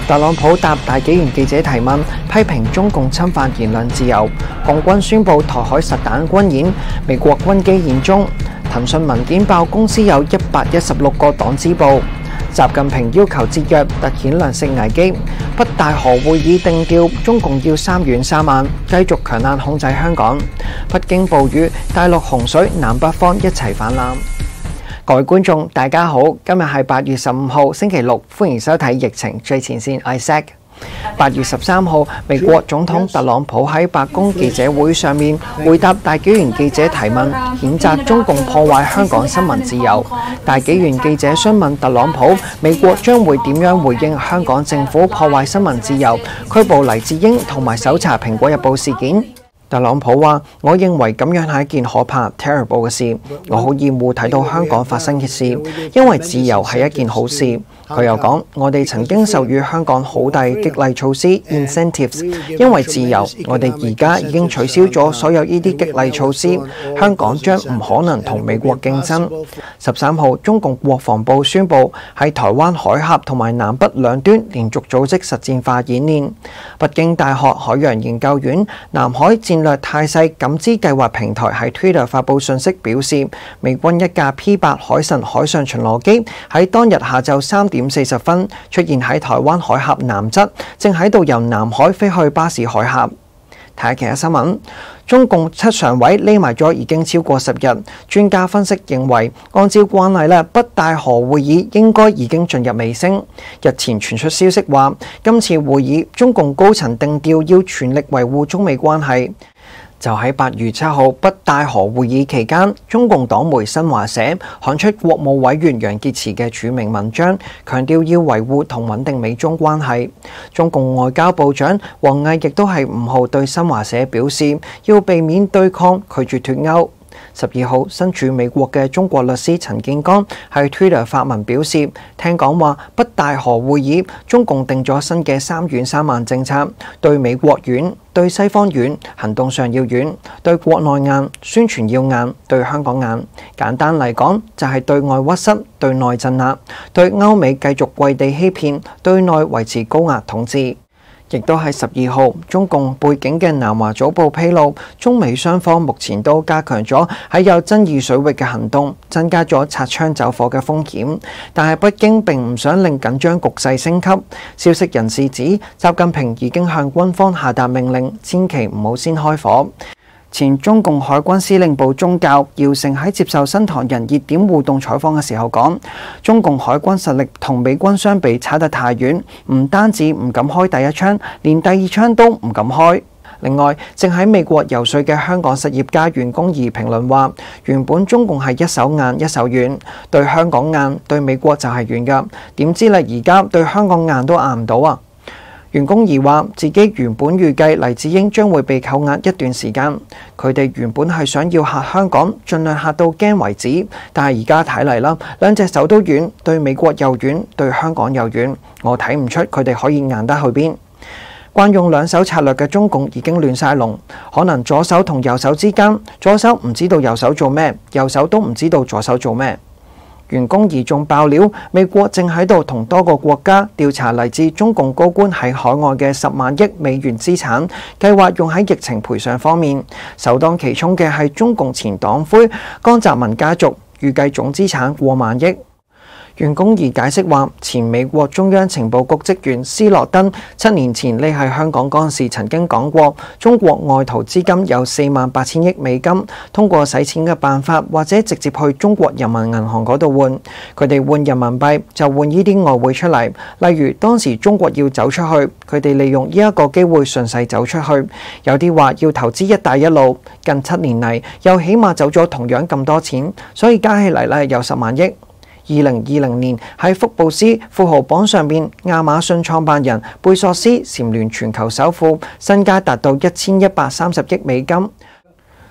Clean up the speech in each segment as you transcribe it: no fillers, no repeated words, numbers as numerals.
特朗普答大紀元記者提問，批評中共侵犯言論自由。共軍宣布台海實彈軍演，美國軍機演中。騰訊文件爆公司有116個黨支部。習近平要求節約，突顯糧食危機。北戴河會議定調，中共要3遠3慢，繼續強硬控制香港。北京暴雨，大陸洪水，南北方一齊泛濫。各位觀眾，大家好，今日係8月15號，星期六，歡迎收睇疫情最前線。Isaac。8月13號，美國總統特朗普喺白宮記者會上面回答大紀元記者提問，譴責中共破壞香港新聞自由。大紀元記者詢問特朗普，美國將會點樣回應香港政府破壞新聞自由、拘捕黎智英同埋搜查蘋果日報事件？特朗普話：我認為咁樣係一件可怕 terrible 嘅事，我好厭惡睇到香港發生嘅事，因為自由係一件好事。佢又講：我哋曾經授予香港好大激勵措施 incentives， 因為自由，我哋而家已經取消咗所有呢啲激勵措施，香港將唔可能同美國競爭。13號，中共國防部宣布喺台灣海峽同埋南北兩端連續組織實戰化演練。北京大學海洋研究院南海戰略態勢感知計劃平台喺 Twitter 發布信息表示，美軍一架 P8 海神海上巡邏機喺當日下晝3點40分出現喺台灣海峽南側，正喺度由南海飛去巴士海峽。睇下其他新聞，中共7常委匿埋咗已經超過10日，專家分析認為，按照慣例北戴河會議應該已經進入尾聲。日前傳出消息話，今次會議中共高層定調要全力維護中美關係。就喺8月7號北戴河會議期間，中共黨媒新華社刊出國務委員楊潔篪嘅署名文章，強調要維護同穩定美中關係。中共外交部長王毅亦都係5號對新華社表示，要避免對抗，拒絕脫鈎。12號，身處美國嘅中國律師陳建剛喺 Twitter 發文表示，聽講話北戴河會議中共定咗新嘅3遠3慢政策，對美國軟，對西方軟，行動上要軟，對國內硬，宣傳要硬，對香港硬。簡單嚟講，就係對外屈膝，對內鎮壓，對歐美繼續跪地欺騙，對內維持高壓統治。亦都係12號，中共背景嘅南華早報披露，中美雙方目前都加強咗喺有爭議水域嘅行動，增加咗擦槍走火嘅風險。但係北京並唔想令緊張局勢升級。消息人士指，習近平已經向軍方下達命令，千祈唔好先開火。前中共海軍司令部中校姚成喺接受新唐人熱點互動採訪嘅時候講，中共海軍實力同美軍相比差得太遠，唔單止唔敢開第一槍，連第二槍都唔敢開。另外，正喺美國游說嘅香港實業家袁弓夷評論話，原本中共係一手硬一手軟，對香港硬，對美國就係軟㗎，點知咧而家對香港硬都硬唔到啊！袁弓夷話：自己原本預計黎智英將會被扣押一段時間，佢哋原本係想要嚇香港，盡量嚇到驚為止。但係而家睇嚟啦，兩隻手都軟，對美國又軟，對香港又軟，我睇唔出佢哋可以硬得去邊。慣用兩手策略嘅中共已經亂晒龍，可能左手同右手之間，左手唔知道右手做咩，右手都唔知道左手做咩。袁弓夷仲爆料，美國正喺度同多個國家調查嚟自中共高官喺海外嘅10萬億美元資產，計劃用喺疫情賠償方面。首當其衝嘅係中共前黨魁江澤民家族，預計總資產過萬億。袁弓夷解釋話，前美國中央情報局職員斯諾登7年前匿喺香港嗰陣時曾經講過，中國外逃資金有48000億美金，通過洗錢嘅辦法或者直接去中國人民銀行嗰度換，佢哋換人民幣就換呢啲外匯出嚟。例如當時中國要走出去，佢哋利用呢一個機會順勢走出去。有啲話要投資一帶一路，近7年嚟又起碼走咗同樣咁多錢，所以加起嚟咧有10萬億。2020年喺福布斯富豪榜上面，亞馬遜創辦人貝索斯蟬聯全球首富，身家達到1130億美金。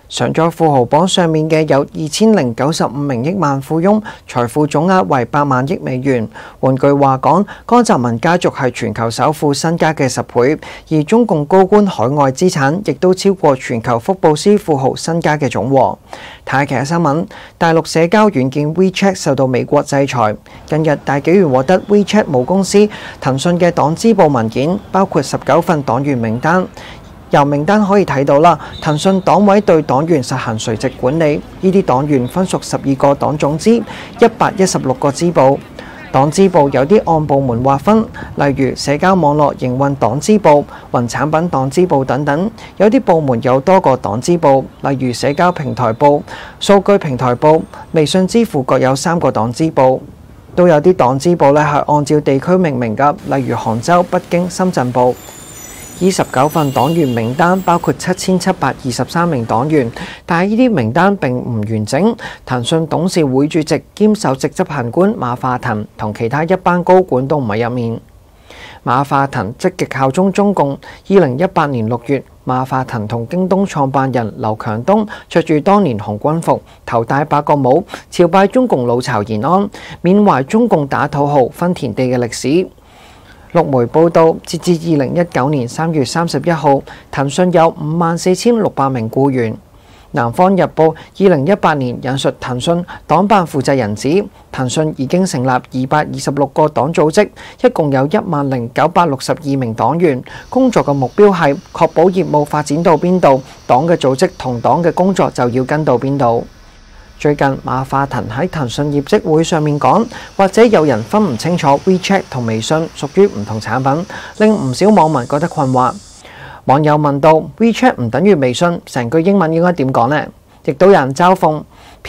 上咗富豪榜上面嘅有2095名億萬富翁，財富總額為8萬億美元。換句話講，江澤民家族係全球首富身家嘅10倍，而中共高官海外資產亦都超過全球福布斯富豪身家嘅總和。睇下其他新聞，大陸社交軟件 WeChat 受到美國制裁。近日大紀元獲得 WeChat 母公司騰訊嘅黨支部文件，包括19份黨員名單。由名單可以睇到啦，騰訊黨委對黨員實行垂直管理，呢啲黨員分屬12個黨總支、116個支部。黨支部有啲按部門劃分，例如社交網絡營運黨支部、雲產品黨支部等等。有啲部門有多個黨支部，例如社交平台部、數據平台部、微信支付各有3個黨支部。都有啲黨支部係按照地區命名嘅，例如杭州、北京、深圳部。以19份黨員名單包括7723名黨員，但係呢啲名單並唔完整。騰訊董事會主席兼首席執行官馬化騰同其他一班高管都唔喺入面。馬化騰積極效忠中共。2018年6月，馬化騰同京東創辦人劉強東着住當年紅軍服，頭戴8個帽，朝拜中共老巢延安，緬懷中共打土豪分田地嘅歷史。陸媒報道，截至2019年3月31號，騰訊有54,600名僱員。南方日報2018年引述騰訊黨辦負責人指，騰訊已經成立226個黨組織，一共有10,962名黨員。工作嘅目標係確保業務發展到邊度，黨嘅組織同黨嘅工作就要跟到邊度。最近馬化騰喺騰訊業績會上面講，或者有人分唔清楚 WeChat 同微信屬於唔同產品，令唔少網民覺得困惑。網友問到 WeChat 唔等於微信，成句英文應該點講呢？亦都有人嘲諷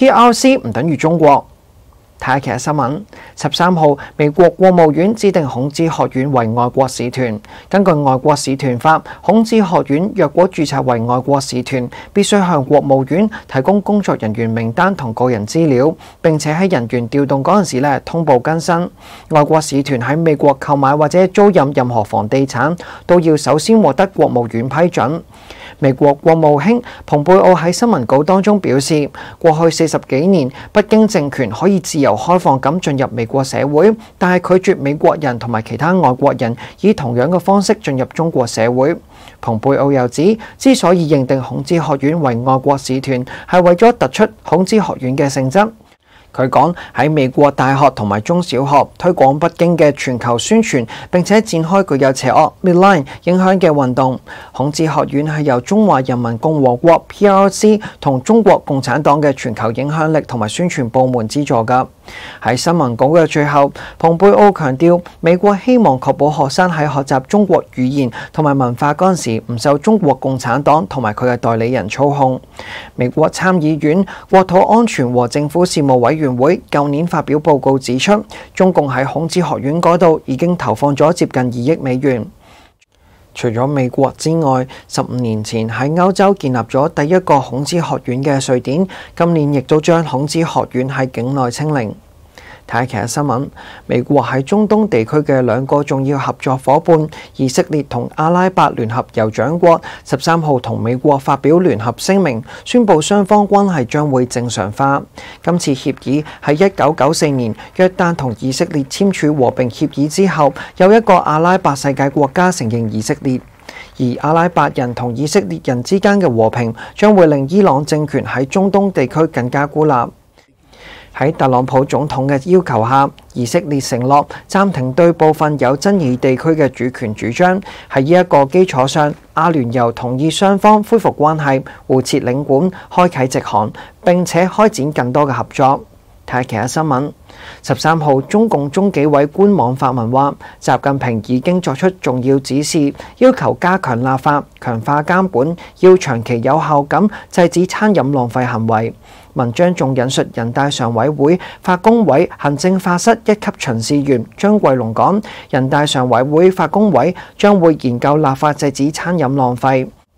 PRC 唔等於中國。睇下其他新聞。13號，美國國務院指定孔子學院為外國使團。根據外國使團法，孔子學院若果註冊為外國使團，必須向國務院提供工作人員名單同個人資料，並且喺人員調動嗰陣時通報更新。外國使團喺美國購買或者租賃任何房地產，都要首先獲得國務院批准。美國國務卿蓬佩奧喺新聞稿當中表示，過去40幾年，北京政權可以自由開放咁進入美國社會，但係拒絕美國人同埋其他外國人以同樣嘅方式進入中國社會。蓬佩奧又指，之所以認定孔子學院為外國使團，係為咗突出孔子學院嘅性質。佢講，喺美國大學同埋中小學推廣北京嘅全球宣傳，並且展開具有邪惡 midline 影響嘅運動。孔子學院係由中華人民共和國 PRC 同中國共產黨嘅全球影響力同埋宣傳部門資助㗎。喺新聞稿嘅最後，蓬佩奧強調，美國希望確保學生喺學習中國語言同埋文化嗰陣時唔受中國共產黨同埋佢嘅代理人操控。美國參議院國土安全和政府事務委員會舊年發表報告指出，中共喺孔子學院嗰度已經投放咗接近2億美元。除咗美國之外，15年前喺歐洲建立咗第一個孔子學院嘅瑞典，今年亦都將孔子學院喺境內清零。睇下其他新聞，美國喺中東地區嘅2個重要合作夥伴以色列同阿拉伯聯合酋長國13號同美國發表聯合聲明，宣布雙方關係將會正常化。今次協議喺1994年約旦同以色列簽署和平協議之後，有一個阿拉伯世界國家承認以色列。而阿拉伯人同以色列人之間嘅和平將會令伊朗政權喺中東地區更加孤立。喺特朗普總統嘅要求下，以色列承諾暫停對部分有爭議地區嘅主權主張。喺呢一個基礎上，阿聯酋同意雙方恢復關係、互設領館、開啟直航，並且開展更多嘅合作。睇下其他新聞。13號，中共中紀委官網發文話，習近平已經作出重要指示，要求加強立法、強化監管，要長期有效咁制止餐飲浪費行為。文章仲引述人大常委會法工委行政法室1級巡視員張貴龍講，人大常委會法工委將會研究立法制止餐飲浪費。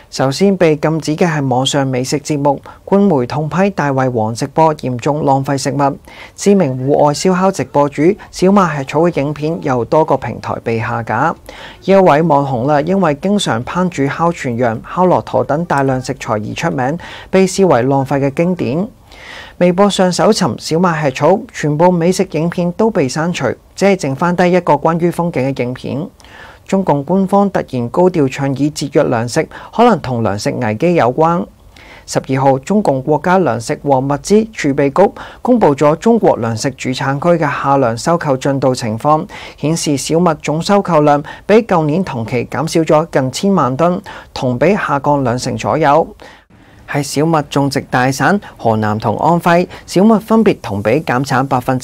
首先被禁止嘅係網上美食節目，官媒痛批大胃王直播嚴重浪費食物。知名戶外燒烤直播主小馬吃草嘅影片由多個平台被下架。一位網紅啦，因為經常烹煮烤全羊、烤駱駝等大量食材而出名，被視為浪費嘅經典。微博上搜尋小馬吃草，全部美食影片都被刪除，只係剩翻低一個關於風景嘅影片。中共官方突然高調倡議節約糧食，可能同糧食危機有關。12號，中共國家糧食和物資儲備局公布咗中國糧食主產區嘅夏糧收購進度情況，顯示小麥總收購量比舊年同期減少咗近1000萬噸，同比下降2成左右。喺小麥種植大省河南同安徽，小麥分別同比減產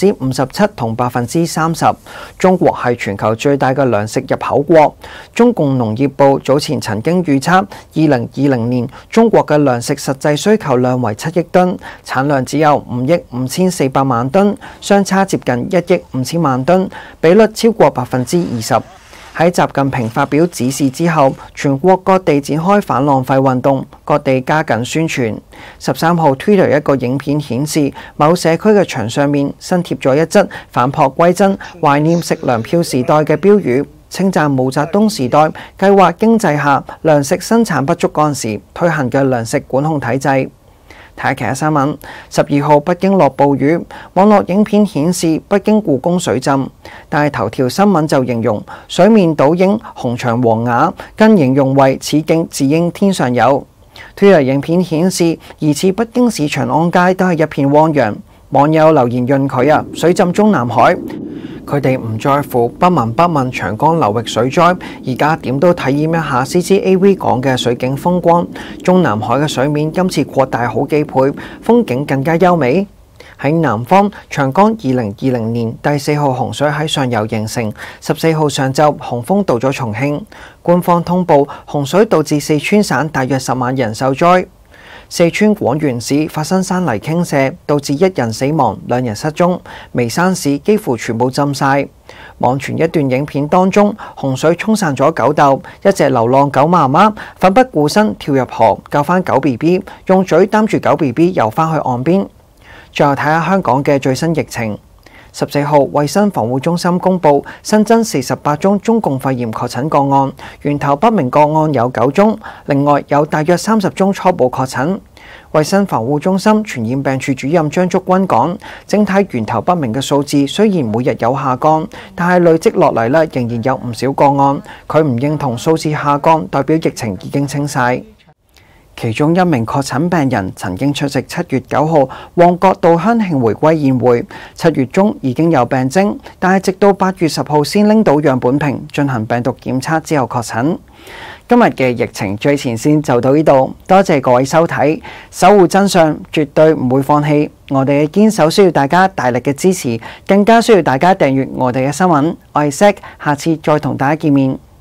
57%同30%。中國係全球最大嘅糧食入口國。中共農業部早前曾經預測，2020年中國嘅糧食實際需求量為7億噸，產量只有5億5400萬噸，相差接近1億5000萬噸，比率超過20%。喺習近平發表指示之後，全國各地展開反浪費運動，各地加緊宣傳。13號 Twitter 一個影片顯示，某社區嘅牆上面新貼咗一則返璞歸真、懷念食糧票時代嘅標語，稱讚毛澤東時代計劃經濟下糧食生產不足嗰陣時推行嘅糧食管控體制。睇下其他新聞。12號，北京落暴雨，網絡影片顯示北京故宮水浸，但係頭條新聞就形容水面倒映紅牆黃瓦，更形容為此景只應天上有。Twitter 影片顯示疑似北京市長安街都係一片汪洋，網友留言潤佢啊，水浸中南海。佢哋唔在乎不聞不問長江流域水災，而家點都體驗一下 CCTV 講嘅水景風光。中南海嘅水面今次擴大好幾倍，風景更加優美。喺南方，長江2020年第4號洪水喺上游形成，14號上晝洪峰到咗重慶，官方通報洪水導致四川省大約10萬人受災。四川廣元市發生山泥傾瀉，導致1人死亡，2人失蹤。眉山市幾乎全部浸晒。網傳一段影片當中，洪水沖散咗狗竇，一隻流浪狗媽媽奮不顧身跳入河救翻狗 BB， 用嘴擔住狗 BB 游翻去岸邊。最後睇下香港嘅最新疫情。14號，衛生防護中心公布新增48宗中共肺炎確診個案，源頭不明個案有9宗，另外有大約30宗初步確診。衛生防護中心傳染病處主任張竹君講，整體源頭不明嘅數字雖然每日有下降，但係累積落嚟咧仍然有唔少個案。佢唔認同數字下降代表疫情已經清晒。其中一名確診病人曾經出席7月9號旺角稻香慶回歸宴會，7月中已經有病徵，但係直到8月10號先拎到樣本瓶進行病毒檢測之後確診。今日嘅疫情最前線就到呢度，多謝各位收睇，守護真相絕對唔會放棄。我哋嘅堅守需要大家大力嘅支持，更加需要大家訂閱我哋嘅新聞。我係 Zack，下次再同大家見面。